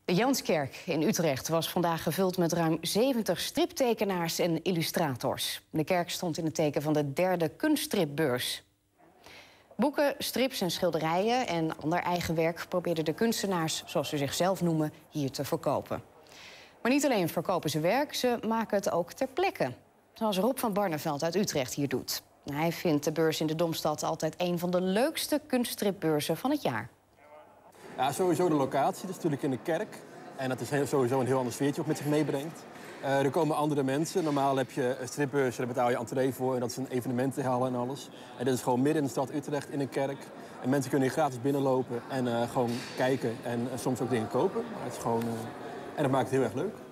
De Janskerk in Utrecht was vandaag gevuld met ruim 70 striptekenaars en illustrators. De kerk stond in het teken van de derde kunststripbeurs. Boeken, strips en schilderijen en ander eigen werk probeerden de kunstenaars, zoals ze zichzelf noemen, hier te verkopen. Maar niet alleen verkopen ze werk, ze maken het ook ter plekke. Zoals Rob van Barneveld uit Utrecht hier doet. Hij vindt de beurs in de Domstad altijd een van de leukste kunststripbeurzen van het jaar. Ja, sowieso de locatie, dat is natuurlijk in de kerk. En dat is sowieso een heel ander sfeertje wat met zich meebrengt. Er komen andere mensen. Normaal heb je een stripbeurs, daar betaal je entree voor. En dat is een evenementenhal en alles. En dit is gewoon midden in de stad Utrecht in een kerk. En mensen kunnen hier gratis binnenlopen en gewoon kijken en soms ook dingen kopen. Maar het is gewoon, en dat maakt het heel erg leuk.